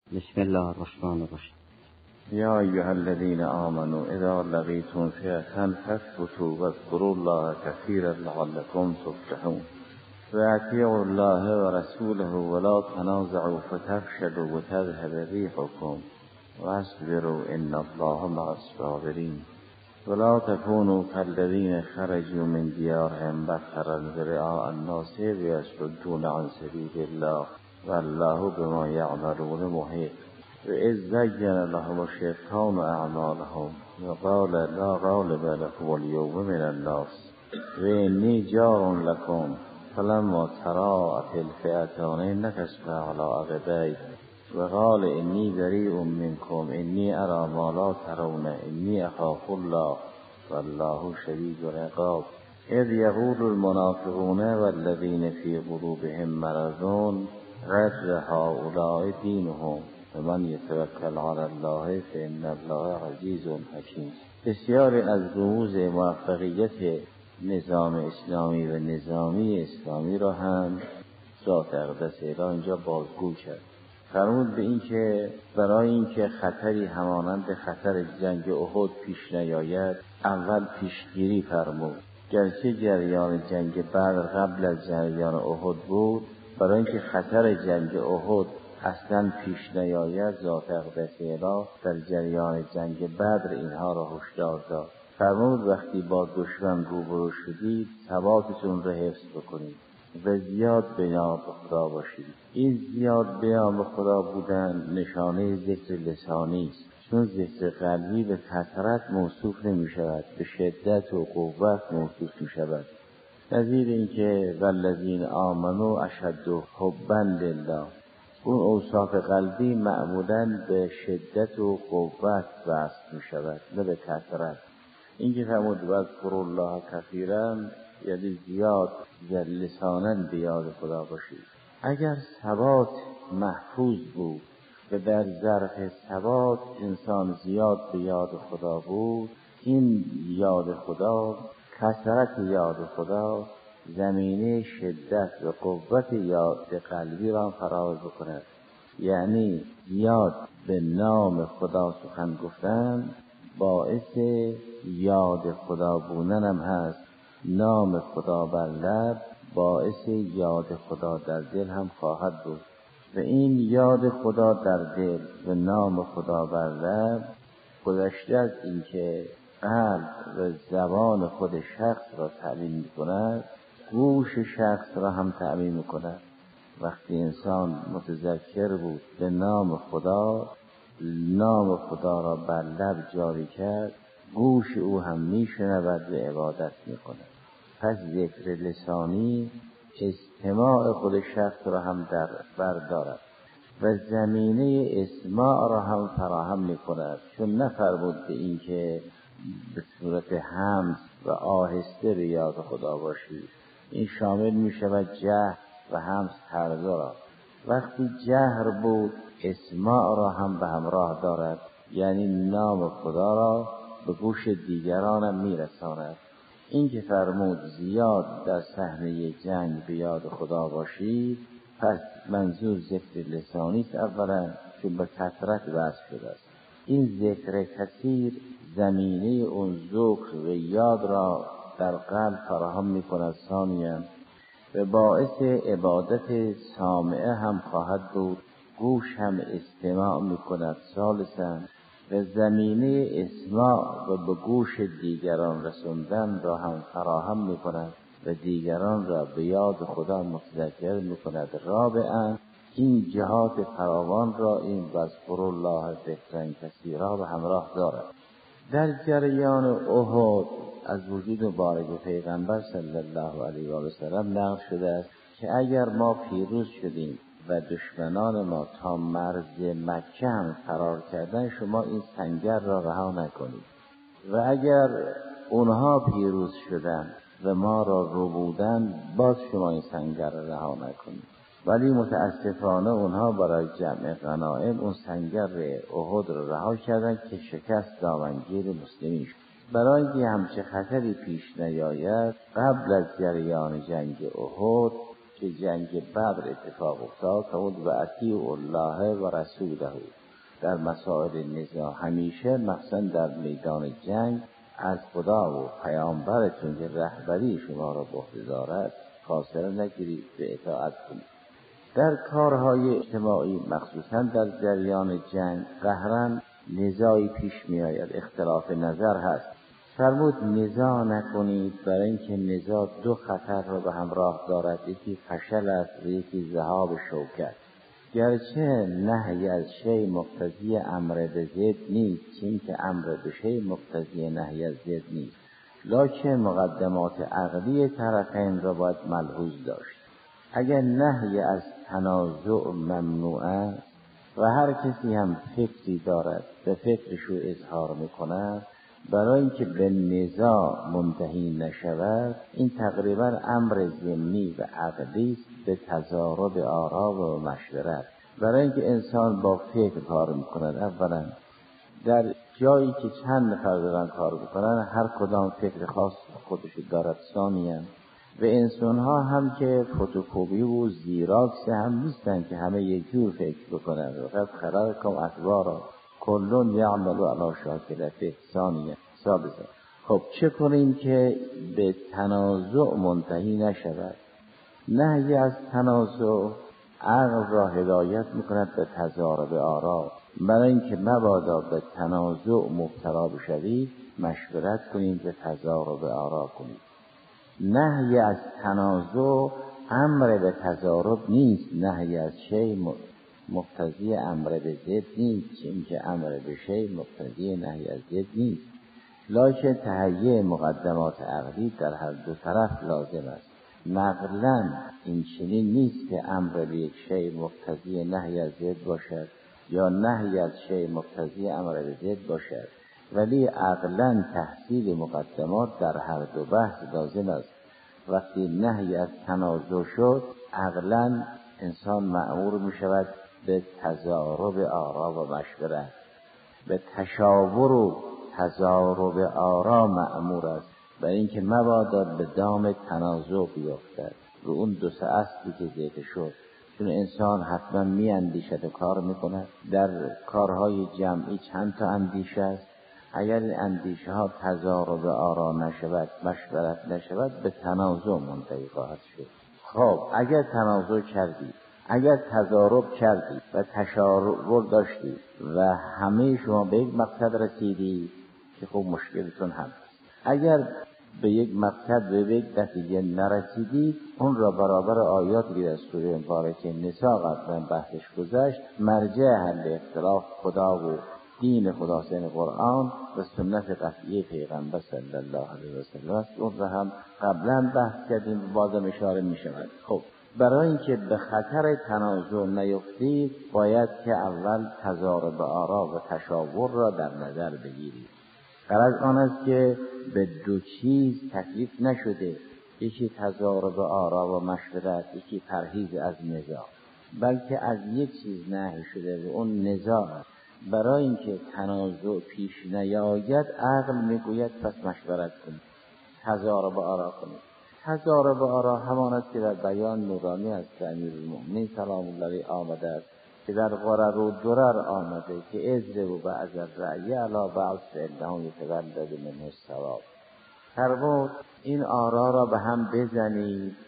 بسم الله الرحمن الرحیم. یا ایها الذین آمنوا اذا لقیتم فئة فاثبتوا واذکروا الله کثیرا لعلکم تفلحون واطیعوا الله ورسوله ولا تنازعوا فتفشلوا وتذهب ريحكم واصبروا ان الله مع الصابرین ولا تكونوا كالذين خرجوا من ديارهم بطرا رئاء الناس ويصدون عن سبيل الله والله بما يعملون محيط وإذ زين لهم الشيطان أعمالهم وقال لا غالب لكم اليوم من الناس وإني جار لكم فلما تراءت الفئتان نكص على عقبيه وقال إني بريء منكم إني أرى ما لا ترون إني أخاف الله والله شديد العقاب إذ يقول المنافقون والذين في قلوبهم مرض غر هؤلاء دينهم ومن يتوکل علی الله فإن الله عزیز حکیم. بسیاری از رموز موفقیت نظام اسلامی و نظامی اسلامی را هم ذات اقدس الهی اینجا بازگو کرد. فرمود به این که برای اینکه خطری همانند خطر جنگ احد پیش نیاید اول پیشگیری فرمود. گرچه جریان جنگ بدر قبل از جریان احد بود، برای اینکه خطر جنگ احد اصلا پیش نیاید ذات اقدس الهی در جریان جنگ بدر اینها را هشدار داد. فرمود وقتی با دشمن روبرو شدید ثباتتون را حفظ بکنید و زیاد به نام خدا باشید. این زیاد به نام خدا بودن نشانه ذکر لسانی است، چون ذکر قلبی به کثرت موصوف نمی شود، به شدت و قوت موصوف می شود. نظیر اینکه والذین آمنوا اشد حبا لله، اون اوصاف قلبی معمولاً به شدت و قوت وصف می شود نه به کثرت. این که فرمود واذکروا الله کثیرا یعنی زیاد لساناً به یاد خدا باشید. اگر ثبات محفوظ بود و در ظرف ثبات انسان زیاد به یاد خدا بود، این یاد خدا، کثرت یاد خدا زمینه شدت و قوت یاد قلبی را فراز بکند. یعنی یاد به نام خدا سخن گفتن باعث یاد خدا بودن هم هست. نام خدا بر لب باعث یاد خدا در دل هم خواهد بود و این یاد خدا در دل و نام خدا بر لب گذشته از اینکه قلب و زبان خود شخص را تعلیم می‌کند، گوش شخص را هم تعمیم می‌کند. وقتی انسان متذکر بود به نام خدا، نام خدا را بر لب جاری کرد، گوش او هم میشنود و عبادت می‌کند. پس ذکر لسانی استماع خود شخص را هم در بردارد و زمینه اسماع را هم فراهم می‌کند، چون نفرمود به این که به صورت همس و آهسته به یاد خدا باشید. این شامل می شود جهر و همس هر دو را. وقتی جهر بود اسماع را هم به همراه دارد، یعنی نام خدا را به گوش دیگرانم می رساند. این که فرمود زیاد در صحنه جنگ به یاد خدا باشید، پس منظور ذکر لسانی است اولا، چون به کثرت وصف شده است. این ذکر کثیر زمینه اون ذکر و یاد را در قلب فراهم می کند ثانیاً و باعث عبادت سامعه هم خواهد بود، گوش هم استماع می کند ثالثاً و زمینه اسماع و به گوش دیگران رسوندن را هم فراهم می کند و دیگران را به یاد خدا متذکر می کند رابعاً این جهات فراوان را این واذکروا الله ذکرا کثیرا به همراه دارد. در جریان احد از وجود مبارک پیغمبر صلی الله علیه و سلم نقل شده است که اگر ما پیروز شدیم و دشمنان ما تا مرز مکه هم فرار کردن، شما این سنگر را رها نکنید و اگر اونها پیروز شدن و ما را ربودن باز شما این سنگر را رها نکنید. ولی متاسفانه اونها برای جمع غنایم اون سنگر احد را رها کردند که شکست دامنگیر مسلمین شد. برای اینکه همچه خطری پیش نیاید قبل از جریان جنگ احد که جنگ بدر اتفاق افتاد فرمود و اطیعوا الله و رسوله. در مسائل نزاع همیشه مثلا در میدان جنگ از خدا و پیامبرتون که رهبری شما را به عهده دارد فاصله نگیرید، به اطاعت کنید. در کارهای اجتماعی مخصوصا در جریان جنگ قهراً نزاعی پیش می آید، اختلاف نظر هست. فرمود نزاع نکنید، برای اینکه نزاع دو خطر را به همراه دارد، یکی فشل است و یکی ذهاب شوکت. گرچه نهی از شیء مقتضی امر به ضد نیست، چون که امر به شیء مقتضی نهی از ضد نیست، لکن مقدمات عقلی طرفین را باید ملحوظ داشت. اگر نهی از تنازع ممنوعه و هر کسی هم فکری دارد به فکرش رو اظهار میکند برای اینکه به نزاع منتهی نشود، این تقریبا امر ضمنی و عقلی است به تضارب آرا و مشورت. برای اینکه انسان با فکر کار میکند، اولا در جایی که چند نفر دارن کار میکنن هر کدام فکر خاص خودش دارد. ثانیاً و انسان‌ها هم که فتوکپی و زیراکس هم نیستن که همه یک جور فکر بکنن. وقت خلقکم اطوارا کلون یعمل علی شاکلته. ثالثاً خب چه کنیم که به تنازع منتهی نشود؟ نهی از تنازع عقل را هدایت میکند به تضارب آرا. برای اینکه مبادا به تنازع مبتلا بشوید مشورت کنید، به تضارب آرا کنید. نهی از تنازع امر به تضارب نیست، نهی از شیء مقتضی امر به ضد نیست، چون که امر به شیء مقتضی نهی از ضد نیست، لکن تهیه مقدمات عقلی در هر دو طرف لازم است. نقلا این چنین نیست که امر به یک شیء مقتضی نهی از ضد باشد یا نهی از شیء مقتضی امر به ضد باشد، ولی عقلا تحصیل مقدمات در هر دو بحث لازم است. وقتی نهی از تنازع شد عقلا انسان مأمور می شود به تضارب آرا و مشورت، به تشاور و تضارب آرا مأمور است، برای اینکه مبادا به دام تنازع بیفتد. و اون دو سه اصلی که ذکر شد، چون انسان حتما می اندیشد و کار می کند. در کارهای جمعی چند تا اندیشه است، اگر این اندیشه ها تضارب آرا نشود، مشورت نشود، به تنازع منتهی خواهد شد. خب اگر تنازع کردید، اگر تضارب کردید و تشاور داشتید و همه شما به یک مقصد رسیدید که خب مشکلتون هم است. اگر به یک مقصد به یک نتیجه نرسیدید، اون را برابر آیاتی که در سوره مبارکه نساء قبلا بحثش گذشت، مرجع حل اختلاف خدا و دین خدا سین قرآن و سنت قطعی پیغمبر صلی الله علیه و سلم است. اون را هم قبلا بحث کردیم و بازم اشاره می شود. خب برای اینکه به خطر تنازع نیفتید باید که اول تضارب آرا و تشاور را در نظر بگیرید. غرض آن است که به دو چیز تکلیف نشده، یکی تضارب آرا و مشورت، یکی پرهیز از نزاع، بلکه از یک چیز نهی شده و اون نزاع. برای اینکه تنازع پیش نیاید عقل میگوید پس مشورت کنید، تضارب آرا کنید. تضارب آرا همان است که در بیان نورانی از امیرالمؤمنین سلام الله علیه آمده است که در غرر و درر آمده که اضربوا بعض الرأی علی بعض فإنه یتولد منه الثواب. فرمود این آرا را به هم بزنید،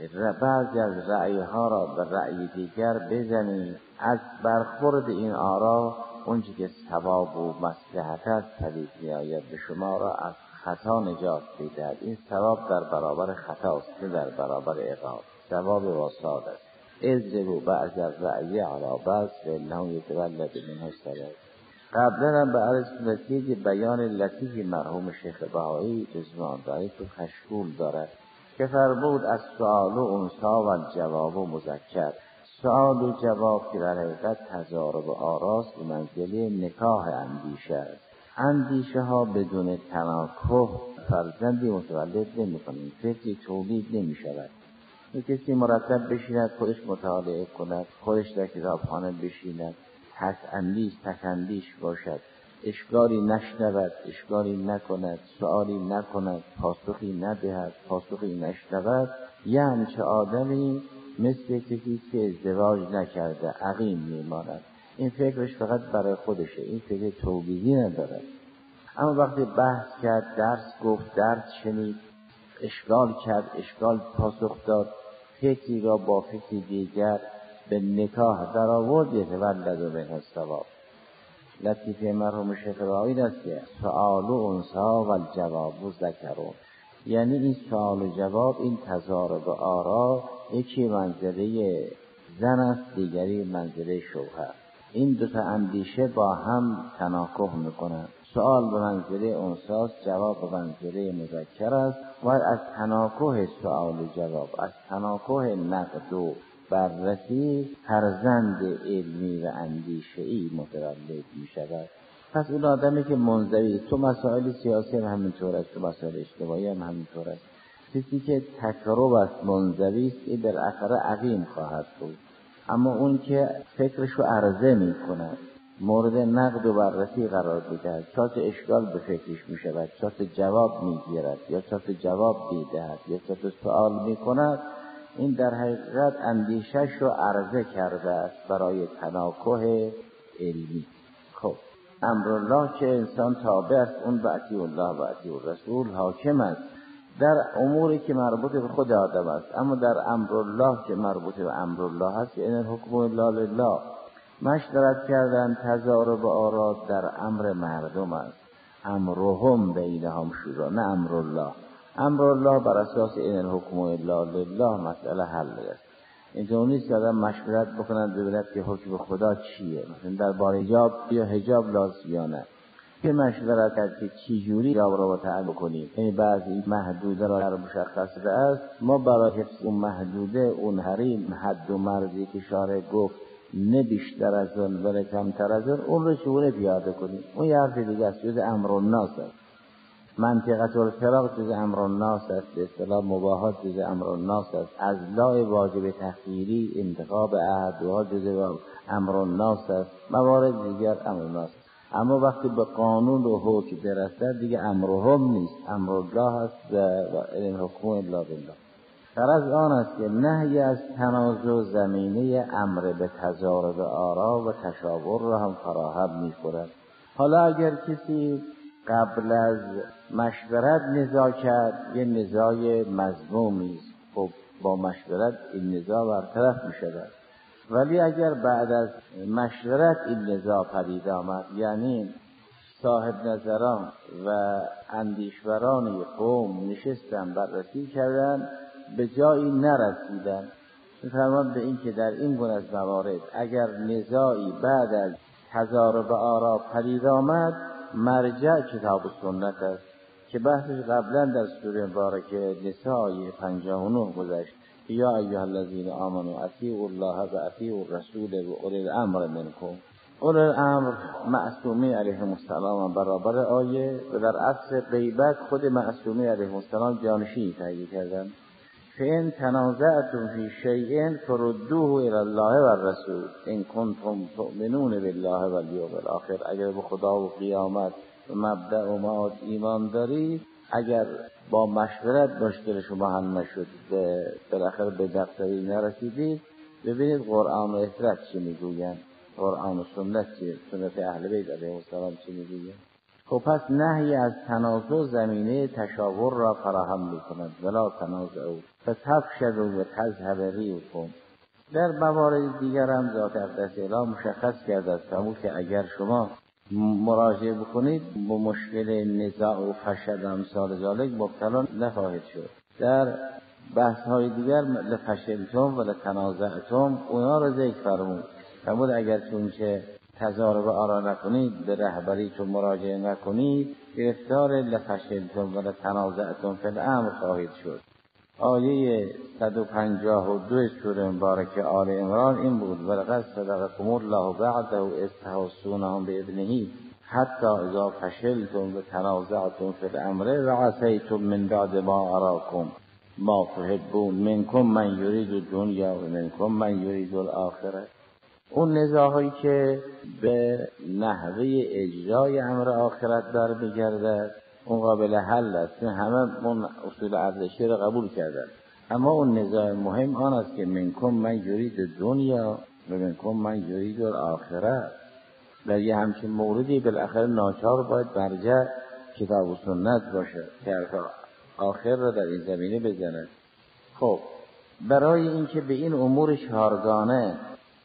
بعضی از رأیها را به رأی دیگر بزنید، از برخورد این آرا اونچه که ثواب و مصلحت است پدید می‌آید به شما را از خطا نجات می‌دهد. این ثواب در برابر خطا است، نه در برابر عقاب. ثواب واسط است. اضربوا بعض الرأی علی بعض فإنه یتولد منه الثواب. قبلا هم به عرض نتیجه بیان لطیف مرحوم شیخ بهایی رضوان الله تو کشکول دارد که فرمود از سؤال و انثا و جواب و مذکر. سؤال و جواب که در حقیقت تضارب آراست به منزله نکاح اندیشه است. اندیشه ها بدون تناکح فرزندی متولد نمی کنند، فکری تولید نمی شود. کسی مرتب بشیند خودش مطالعه کند، خودش در کتابخانه بشیند، تکاندیش باشد، اشکالی نشنود، اشکالی نکند، سؤالی نکند، پاسخی ندهد، پاسخی نشنود، یه همچه آدمی مثل کسی که ازدواج نکرده عقیم میماند. این فکرش فقط برای خودشه، این فکر توحیدی نداره. اما وقتی بحث کرد، درس گفت، درس شنید، اشکال کرد، اشکال پاسخ داد، فکری را با فکری دیگر به نکاح در آورد، یتولد منه الثواب. لطیفه مرحوم شیخ راهی است که سؤال و انثا و الجواب و ذکرون، یعنی این سؤال و جواب، این تضارب آرا، یکی منزله زن است، دیگری منزله شوهر. این دو تا اندیشه با هم تناکح میکنند. سؤال به منزله انثاست، جواب به منزله مذکر است. و از تناکح سؤال و جواب، از تناکح نقد و بررسی، فرزند علمی و اندیشه‌ای متولد می شود. پس اون آدمی که منزوی تو مسائل سیاسی هم همینطور است، تو مسائل اجتماعی هم همینطور است. کسی که تکرب است، منزوی است، این بالاخره عقیم خواهد بود. اما اون که فکرشو عرضه می کند، مورد نقد و بررسی قرار بده، چات اشکال به فکرش می شود، چات جواب می گیرد یا چات جواب میدهد یا چات سوال می کند، این در حقیقت اندیشش رو عرضه کرده است برای تناکح علمی. خب امرالله که انسان تابع است، اون به اطیع الله و اطیع الرسول حاکم است در اموری که مربوط به خود آدم است. اما در امرالله که مربوط به امرالله است، این الحکم الا لله، مشورت کردن تضارب آرا در امر مردم است. امرهم بینهم شورا، نه امرالله. امرالله بر اساس این الحکم الا لله مسئله حل است. اینطور نیست که آدم مشورت بکنند ببیند که حکم خدا چیه، مثلا در باره حجاب یا حجاب لازم یا نه، که مشورت کرد که چی جوری حجاب را متعلق کنیم. یعنی بعضی محدوده را در مشخص است، ما برای حفظ اون محدوده، اون حریم، حد و مرزی که شارع گفت نه بیشتر از اون ولی کمتر از اون رو چگونه پیاده کنیم؟ اون یه حرف دیگه است، جز امر الناس است. منطقه الفراق جز امر الناس است، به اصطلاح مباحات جز امر الناس است، از لا واجب تخییری انتخاب عهدها جز امر الناس است، موارد دیگر امر الناس. اما وقتی به قانون و حکم برسد دیگه امرهم نیست، امر الله است و این حکم الا بالله. غرض آن است که نهی از تنازع زمینه امر به تضارب آرا و تشاور را هم فراهم می‌کند. حالا اگر کسی قبل از مشورت نزاع کرد، یه نزاع مذمومی است، خب با مشورت این نزاع برطرف می‌شود. ولی اگر بعد از مشورت این نزاع پدید آمد، یعنی صاحب نظران و اندیشوران قوم نشستن بررسی کردن به جایی نرسیدن، می‌فرماید به این که در این گونه از موارد اگر نزاعی بعد از تضارب آرا پدید آمد، مرجع کتاب و سنت است که بحثش قبلا در سوره مبارکه نساء 59 گذشت. یا ایها الذین آمنوا اطیعوا الله و اطیعوا الرسول و اولی الامر منکم. اولی الامر معصومی علیهم السلام برابر آیه و در عصر غیبت خود معصومی علیهم السلام جانشین تعیین کردند. فإن تنازعتم فی شیء فردوه الی الله و الرسول ان کنتم تؤمنون بالله و الیوم الاخر. اگر به خدا و قیامت و مبدأ و معاد ایمان دارید، اگر با مشورت مشکل شما حل نشد، بالاخره به دغدغه‌ای نرسیدید، ببینید قرآن و اطرت چی میگویند، قرآن و سنت چی، سنت اهل بیت علیهم السلام چی میگویند. خب پس نهی از تنازع زمینه تشاور را فراهم می‌کند. ولا تنازعوا فتفشلوا و تذهب ریحکم. در موارد دیگر هم ذات اقدس اعلی مشخص کرده است که اگر شما مراجعه بکنید با مشکل نزاع و فشل امثال ذالک مبتلا نخواهید شد. در بحث های دیگر لفشلتم و لتنازعتم اونا رو ذکر فرمود اگر چون که تضارب آرا نکنید، به رهبریتون مراجعه نکنید، گرفتار لفشلتم و لتنازعتم فی الامر خواهید شد. آیه 152 سوره مبارکه آل عمران این بود: ولقد صدقکم الله بعده اذ تحسونهم باذنه حتی اذا فشلتم و تنازعتم فی الامر و عصیتم من بعد ما اراکم ما تحبون منکم من یرید الدنیا و منکم من یرید الاخره. اون نزاعی که به نحوه اجرای امر آخرت برمیگردد اون قابل حل است. همه اون اصول ارزشی رو قبول کردن، اما اون نزاع مهم آن است که منکم من یرید دنیا و منکم من یرید الاخره. در یه همچین موردی بالاخره ناچار باید برجع کتاب و سنت باشه که آخر را در این زمینه بزنه. خب برای اینکه به این امور چهارگانه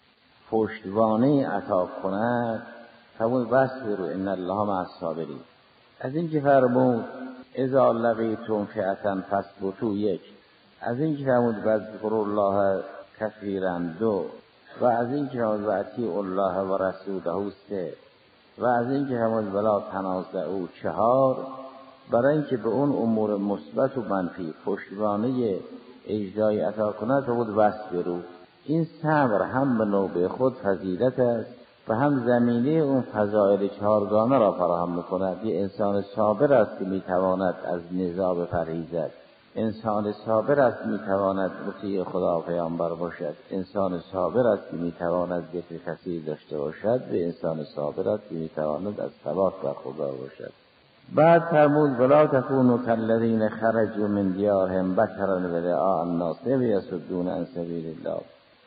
پشتوانه عطا کند همون وصف رو ان الله مع الصابرین. از این که فرمود اذا لقیتم فئة فاثبتوا، یک. از این که فرمود واذکروا الله کثیرا، دو. و از این که فرمود واطیعوا الله و رسوله، سه. و از این که فرمود ولا تنازعوا، چهار. برای اینکه به اون امور مثبت و منفی پشتوانه اجرای عطا کند فرمود واصبروا. این صبر هم به نوبه خود فضیلت است و هم زمینه اون فضائل چهارگانه را فراهم می‌کند. یه انسان صابر است که می‌تواند از نزاع بپرهیزد، انسان صابر است می‌تواند مطیع خدا و پیامبر باشد، انسان صابر است که می‌تواند ذکر کثیر داشته باشد و انسان صابر است که می‌تواند از ثبات بر خدا باشد. بعد فرمود ولا تکونوا کالذین خرجوا من دیارهم بطرا ورئاء الناس ویصدون عن سبیل الله.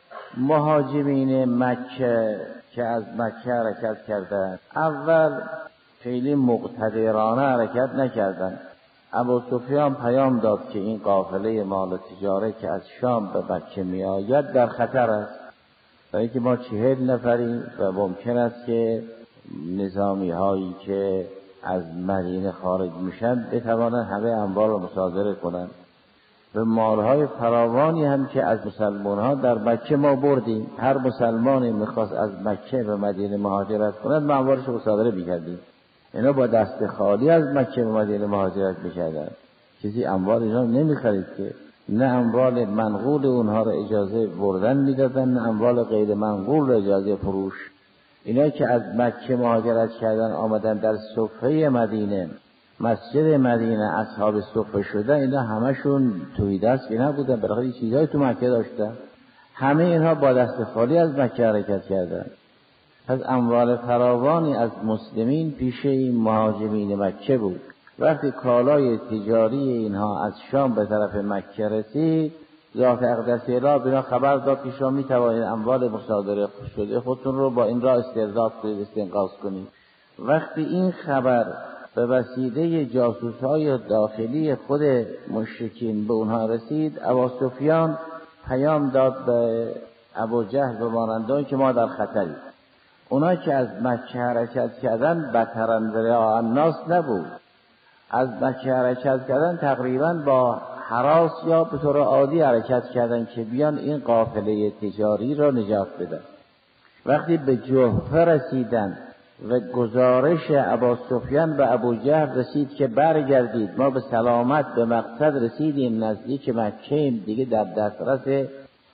مهاجرین مکه که از مکه حرکت کردند اول خیلی مقتدرانه حرکت نکردند. ابو سفیان پیام داد که این قافله مال تجاره که از شام به مکه می آید در خطر است، برای که ما 40 نفریم و ممکن است که نظامی هایی که از مدینه خارج میشن بتوانند همه اموال را مصادره کنند. و مالهای فراوانی هم که از مسلمان ها در مکه ما بردیم. هر مسلمانی میخواست از مکه به مدینه مهاجرت کند ما اموالش رو مصادره میکردیم. اینا با دست خالی از مکه به مدینه مهاجرت میکردن، کسی اموال اینا نمیخرید که. نه اموال منقول اونها را اجازه بردن میدادن، نه اموال غیر منقول را اجازه فروش. اینا که از مکه مهاجرت کردن آمدن در صفحه مدینه، مسجد مدینه اصحاب صفحه شدن، اینا همشون توی دست که نبودن، برای چیزهای تو مکه داشتن. همه اینها با دست خالی از مکه حرکت کردن. پس اموال فراوانی از مسلمین پیش این مهاجرین مکه بود. وقتی کالای تجاری اینها از شام به طرف مکه رسید، ذات اقدس اله بینا خبر داد که شما میتوانید اموال مصادره شده خودتون رو با این راه استرداد کنید، استنقاذ کنید. وقتی این خبر به وسیله جاسوس‌های داخلی خود مشرکین به اونها رسید، ابو سفیان پیام داد به ابو جهل و مانندان که ما در خطریم. اونا که از مکه حرکت کردن بطرا ورئاء الناس نبود، از مکه حرکت کردن تقریبا با هراس یا به طور عادی حرکت کردن که بیان این قافله تجاری را نجات بدن. وقتی به جحفه رسیدن و گزارش ابو سفیان به ابو جهل رسید که برگردید، ما به سلامت به مقصد رسیدیم، نزدیک مکه دیگه در دسترس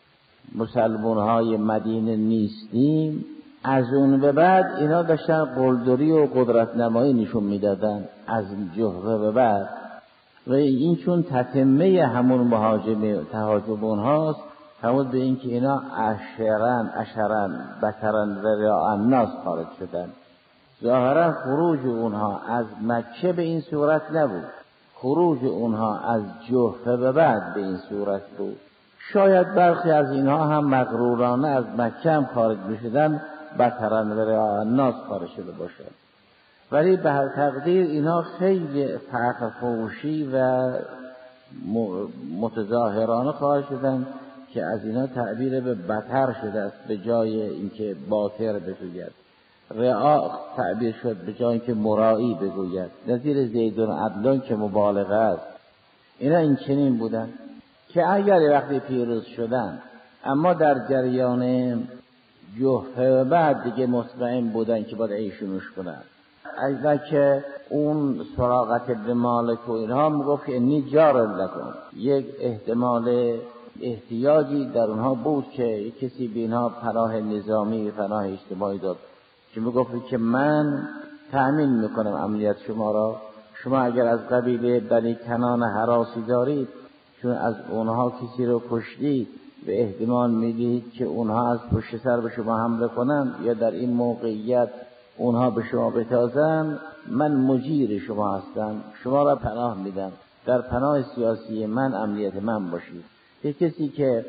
مسلمان‌های مدینه نیستیم، از اون به بعد اینا داشتن قلدری و قدرت نمایی نشون میدادن از جحفه به بعد. و این چون تتمه همون تهاجمون هاست، همون به این که اینا اشرن بطرا ورئاء الناس خارج شدن. ظاهرا خروج اونها از مکه به این صورت نبود، خروج اونها از جحفه به بعد به این صورت بود. شاید برخی از اینها هم مغرورانه از مکه هم خارج میشدن، بطرا ورئاء الناس خارج شده باشد. ولی به هر تقدیر اینا خیلی فرق فروشی و متظاهرانه خواهد شدن که از اینا تعبیر به بطر شده است به جای اینکه باطر بگوید. رعا تعبیر شد به جای اینکه مرائی بگوید، نظیر زیدون عدلان که مبالغه است. اینا این چنین بودن که اگر وقتی پیروز شدن اما در جریان جحفه بعد دیگه مطمئن بودن که باید عیشونش کنن. اگر که اون سراقت ابن مالک و اینها میگفت که انی جار لکم، یک احتمال احتیاجی در اونها بود که کسی به اینها پناه نظامی و پناه اجتماعی داد، که میگفت که من تأمین میکنم امنیت شما را. شما اگر از قبیله بنی کنان هراسی دارید، چون از اونها کسی رو کشتید و احتمال میدید که اونها از پشت سر به شما حمله کنن یا در این موقعیت اونها به شما بتازن، من مجیر شما هستم، شما را پناه میدم، در پناه سیاسی من امنیت من باشید. که کسی که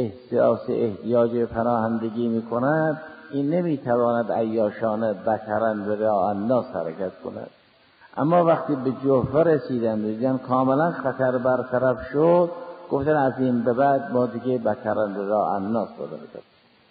احساس احتیاج به پناهندگی میکند این نمیتواند عیاشانه بترن به رعاء الناس حرکت کند. اما وقتی به جوفه رسیدن دیدن کاملا خطر برطرف شد، گفتن از این به بعد ما دیگه بترن به رعاء الناس بدارد.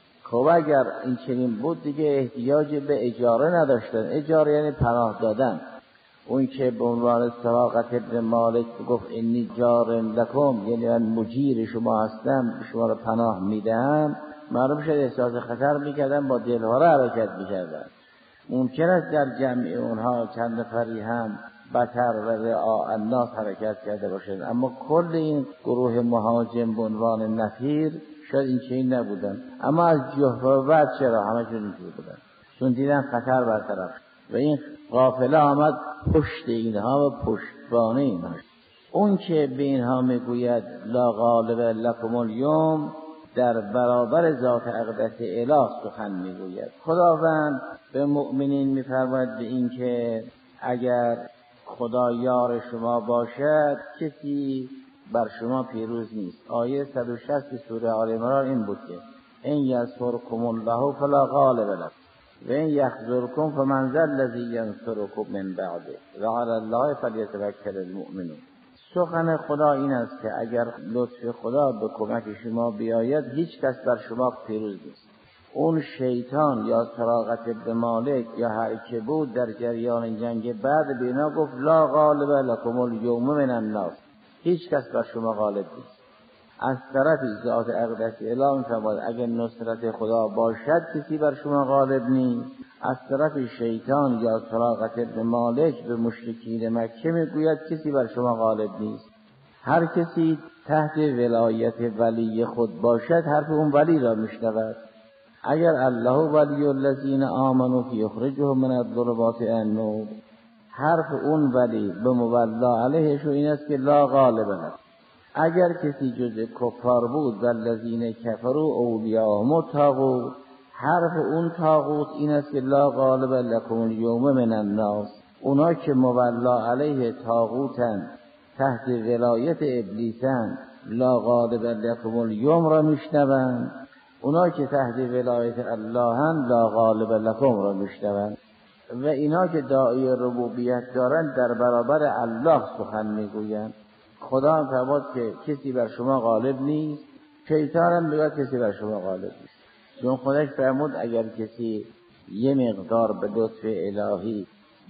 خب اگر این چنین بود دیگه احتیاج به اجاره نداشتن. اجاره یعنی پناه دادن. اون که به عنوان سراقت ابن مالک گفت انی جار لکم، یعنی من مجیر شما هستم، شما رو پناه میدهم، معلوم شد احساس خطر میکردن، با دلهاره حرکت میکردن. ممکن است در جمع اونها چند نفری هم بتر و رعاء الناس حرکت کرده باشند، اما کل این گروه مهاجم به عنوان نفیر شاید این چنین نبودن. اما از جوفه بعد چرا همشون اینجور بودن؟ چون دیدن خطر برطرف و این قافله آمد پشت اینها و پشتبان اینها. اون که به اینها میگوید لا غالب لکم الیوم، در برابر ذات اقدس اله سخن میگوید. خداوند به مؤمنین میفرماید به این که اگر خدا یار شما باشد کسی بر شما پیروز نیست. آیه 160 سوره آل عمران این بود که ان ینصرکم الله فلا غالب لکم و این یخذلکم فمن ذا الذی ینصرکم من بعده و علی الله فلیتوکل المؤمنون. سخن خدا این است که اگر لطف خدا به کمک شما بیاید هیچ کس بر شما پیروز نیست. اون شیطان یا سراقت ابن مالک یا هر که بود در جریان جنگ بعد بینا گفت لا غالب لکم الیوم من الناس، هیچ کس بر شما غالب نیست. از طرف ذات اقدس اله میفرماید اگر نصرت خدا باشد کسی بر شما غالب نیست. از طرف شیطان یا سراقت ابن مالک به مشرکین مکه میگوید کسی بر شما غالب نیست. هر کسی تحت ولایت ولی خود باشد حرف اون ولی را میشنود. اگر الله ولی الذین آمنوا یخرجهم من الظلمات الی النور، حرف اون ولی به مولا علیهش این است که لا غالب لکم. اگر کسی جز کفار بود والذین کفروا اولیاءهم الطاغوت، حرف اون طاغوت این است که لا غالب لکم الیوم من الناس. اونا که مولا علیه طاغوتن، تحت ولایت ابلیسن، لا غالب لکم الیوم را میشنوند. اونا که تحت ولایت اللهن لا غالب لکم را میشنوند. و اینا که داعی ربوبیت دارن در برابر الله سخن میگویند. خدا هم فرمود که کسی بر شما غالب نیست، شیطان هم میگه کسی بر شما غالب نیست. چون خودش فرمود اگر کسی یه مقدار به لطف الهی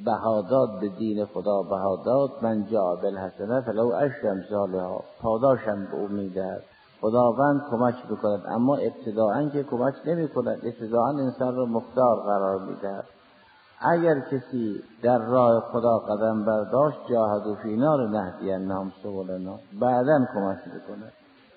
بهاداد به دین خدا بهاداد، من جا بالحسنه فلو عشر امثالها، پاداشم به او میدهد. خداوند کمک میکند، اما ابتداعاً که کمک نمیکند، ابتداعاً انسان رو مختار قرار میدهد. اگر کسی در راه خدا قدم برداشت جاهدوا فینا لنهدینهم سبلنا، بعداً کمک میکند.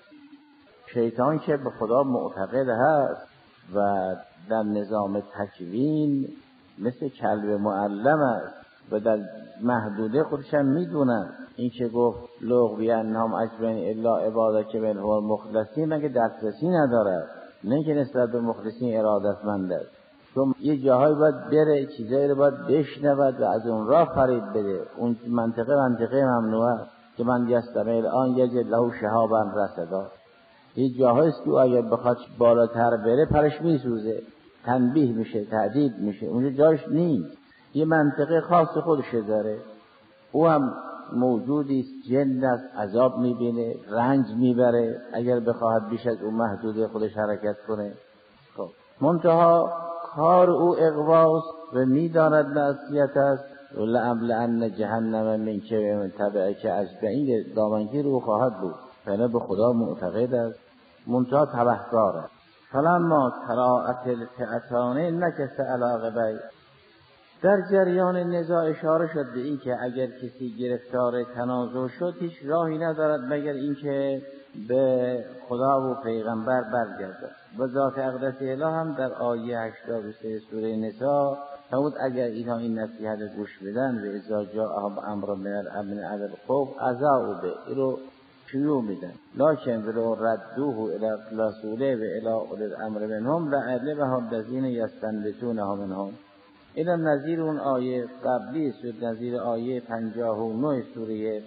شیطان که به خدا معتقد هست و در نظام تکوین مثل کلب معلم است و در محدوده خودش هم میدونن. این که گفت لأغوینهم اجمعین الا عبادک منهم المخلصین، مگه دسترسی نداره؟ نه که نسبت به مخلصین ارادتمند است. چون یه جاهایی باید بره، چیزایی رو باید بشنود و از اون راه فرید بده. اون منطقه ممنوعه که من یستمع الان یجد له شهابا رصدا. یه جاهاییست که اگر بخواد بالاتر بره پرش میسوزه، تنبیه میشه، تهدید میشه. اونجا جاش نیست. یه منطقه خاص خودش داره. او هم موجودیست، جن است، عذاب میبینه، رنج میبره اگر بخواهد بیش از اون محدوده خودش حرکت کنه. خب منتها کار او اغواست و میداند معصیت است. لأملأن جهنم منک و من تبعک اجمعین، دامنگیر او خواهد بود. فعلا به خدا معتقد است، منتها تبهکار است. فلما تراءت الفئتان نکس علی عقبیه. در جریان نزاع اشاره شد به این که اگر کسی گرفتار تنازع شد هیچ راهی ندارد مگر این که به خدا و پیغمبر برگردد. و ذات اقدس اله هم در آیه 83 سوره نساء فرمود اگر اینها این نصیحت گوش بدن و اذا جاءهم امر من الامن او الخوف اذاعوا به، این رو شیوع میدن. لکن ولو ردوه الی رسوله و الی اولی الامر منهم لعلمه الذین یستنبطونه منهم. این نظیر اون آیه قبلی شد، نظیر آیه 59 سوره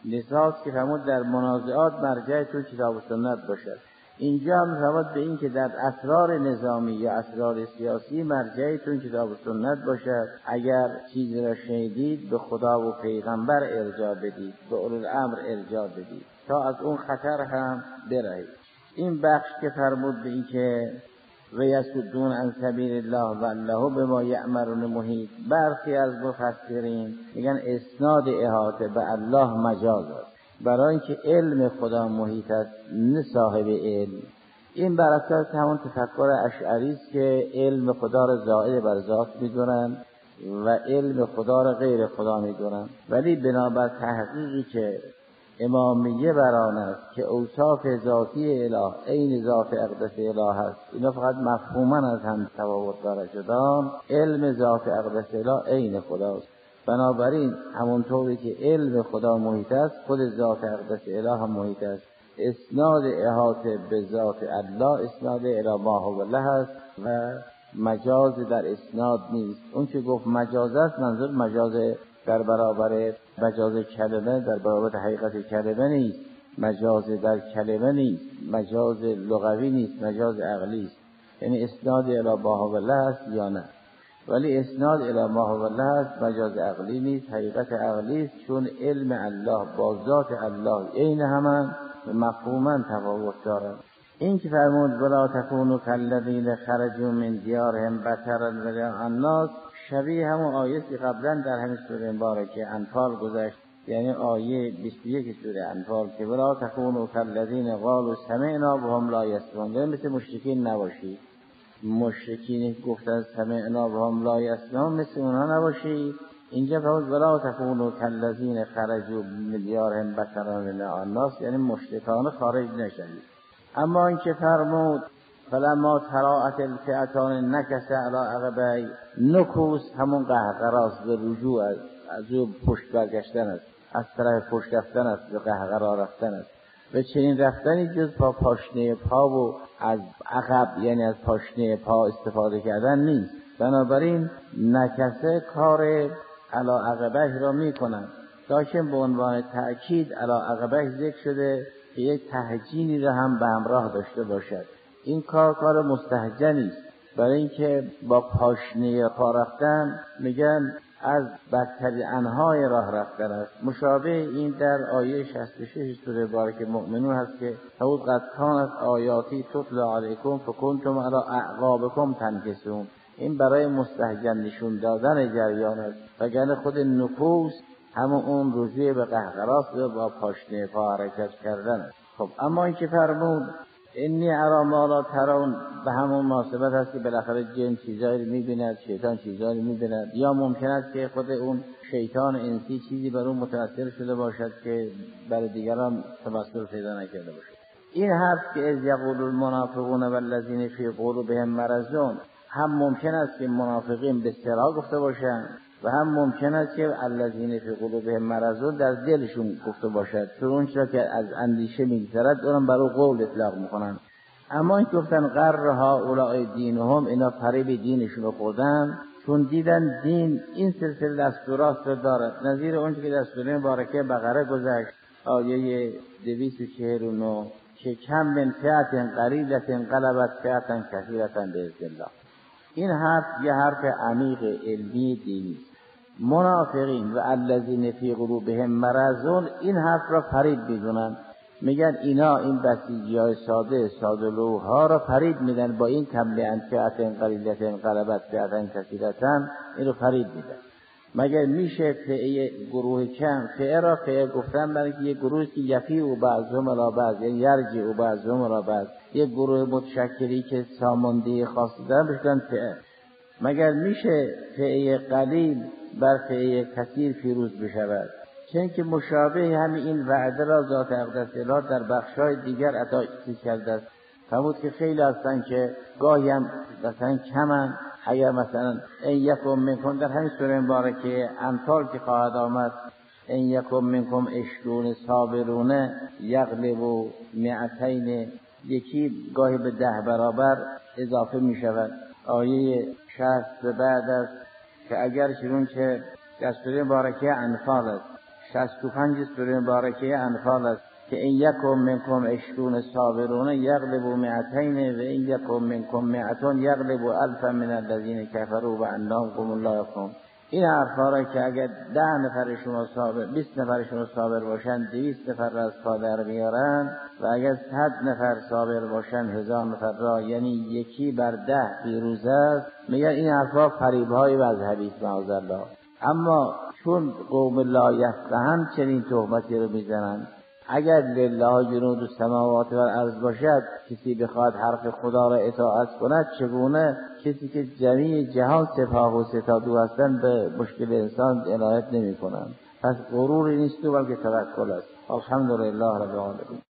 لذاست که فرمود در منازعات مرجعتون کتاب و سنت باشد. اینجا هم فرمود به این که در اسرار نظامی یا اسرار سیاسی مرجعتون کتاب و سنت باشد. اگر چیزی را شنیدید به خدا و پیغمبر ارجاع بدید، به اولوالامر ارجاع بدید تا از اون خطر هم برهید. این بخش که فرمود به این که و یصدون عن سبیل الله و الله بما یأمرون محیط، برخی از مفسرین میگن اسناد احاطه به الله مجاز است، برای اینکه علم خدا محیط است نه صاحب علم. این بر اساس همون تفکر اشعری است که علم خدا را زائد بر ذات میدونن و علم خدا را غیر خدا میدونن، ولی بنابر تحقیقی که امامیه بران است که اوصاف ذاتی اله عین ذات اقدس اله است، اینا فقط مفهوما از هم تفاوت داره شدن. علم ذات اقدس اله عین خداست، بنابراین همونطوری که علم خدا محیط است خود ذات اقدس اله هم محیط است. اسناد احاطه به ذات الله اسناد الی ما هو الله است و مجاز در اسناد نیست. اون که گفت مجاز است منظور مجاز در برابر مجاز کلمه، در برابر حقیقت کلمه نیست، مجاز در کلمه نیست، مجاز لغوی نیست، مجاز عقلی است. یعنی اسناد الی ما هو الله است یا نه، ولی اسناد الی ما هو الله است، مجاز عقلی نیست، حقیقت عقلی است، چون علم الله با ذات الله عین همان مفهوما تفاوت دارند. این که فرمود ولا تکونوا کالذین خرجوا من دیارهم بطرا رئاء الناس، شبیه همون آیه که قبلا در همین سوره مبارکه انفال گذشت، یعنی آیه 21 سوره انفال که ولا تکونوا کالذین قالوا سمعنا وهم لا یسمعون، یعنی مثل مشرکین نباشید. مشرکین گفتن سمعنا وهم لا یسمعون مثل اونها نباشید. اینجا فرمود ولا تکونوا کالذین خرجوا من دیارهم بطرا رئاء الناس، یعنی مشرکان خارج نشوید. اما اینکه فرمود فلما تراءت الفئتان نکس علی عقبیه، نکوس همون قهقراست، به رجوع از پشت برگشتن است، از طرف پشت رفتن است، به قهقرا رفتن است. و چنین رفتنی جز پاشنه پا و از عقب یعنی از پاشنه پا استفاده کردن نیست. بنابراین نکسه کار علی عقبیه را میکنن، داشتن به عنوان تأکید علی عقبیه ذکر شده که یک تهجینی را هم به همراه داشته باشد. این کار مستهجنی است، برای اینکه با پاشنه پا رفتن میگن از بدترین انواع راه رفتن است. مشابه این در آیه 66 سوره مبارکه مؤمنون هست که حوض قد کانت آیاتی تتلی علیکم فکنتم علی اعقابکم تنکسون. این برای مستهجن نشون دادن جریان است، وگرنه خود نفوس همون اون رجوع به قهقراست و با پاشنه پا حرکت کردن است. خب اما این که فرمود انی ارا ما لا ترون، به همون مناسبت هست که بالاخره جن چیزایی رو می‌بیند، شیطان چیزایی رو می‌بیند، یا ممکن است که خود اون شیطان انسی چیزی بر اون متأثر شده باشد که برای دیگران تمثل پیدا نکرده باشد. این حرف که از یقول المنافقون والذین فی قلوبهم مرض، هم ممکن است که منافقین به اصطلاح گفته باشند و هم ممکن است که الذین فی قلوبهم مرض در دلشون گفته باشد، چون اون چیزی که از اندیشه میگذرد اونم برای قول اطلاق میکنن. اما این گفتن غرها اولای دینهم، اینا فریب دینشون رو خوردن، چون دیدن دین این سلسله دستورات رو داره، نظیر اون که در سوره مبارکه بقره گذشت آیه 249 که کم من فئة قلیلة غلبت فئة کثیرة باذن الله. این حرف یه حرف عمیق علمی دینی. منافقین و الذین فی قلوبهم مرض این حرف را فریب میدونن، میگن اینا این بسیجی‌های ساده لوح‌ها را فریب میدن با این کم من فئة قلیلة غلبت فئة کثیرة، این رو فریب میدن. مگر میشه فئه گروه کم، فئه را فئه گفتن برای که یک گروهی که یفیع بعضهم الی بعض، یعنی یرجع بعضهم الی بعض، یک گروه متشکلی که ساماندهی خاصی دارن بشن فئه. مگر میشه فئه قلیل بر فئه کثیر پیروز بشود؟ چون که مشابه همین این وعده را ذات اقدس اله در بخشای دیگر عطا کرده است. فرمود که خیلی هستن که گاهی هم مثلا کمن، اگر مثلا این یکم منکم در همین سوره مبارکه انفال که خواهد آمد این یکم منکم عشرون صابرون یغلبوا مئتین، یکی گاهی به 10 برابر اضافه می شود. آیه 60 بعد است که اگر چون که در سوره مبارکه انفال است 65 سوره مبارکه انفال است که این یکم منکم 20 صابرون یغلبوا 200 و این یکم منکم 100 یغلبوا 1000 من الذین کفروا بانهم قوم لا یفقهون. این حرفا را که اگر 10 نفر شما صابر 20 نفر شما صابر باشن 200 نفر را از پا در بیارن و اگر 100 نفر صابر باشن 1000 نفر را، یعنی یکی بر 10 پیروز است. میگن این حرفا فریب‌های مذهبی است معاذالله. اما چون قوم لا یفقهون چنین تهمتی رو میزنن. اگر لله جنود السماوات و الارض باشد، کسی بخواد حرف خدا را اطاعت کند، چگونه کسی که جمیع جهان سپاه و ستادو هستند به مشکل انسان عنایت نمی کنند؟ پس غروری نیست بلکه توکل است. الحمدلله رب العالمین.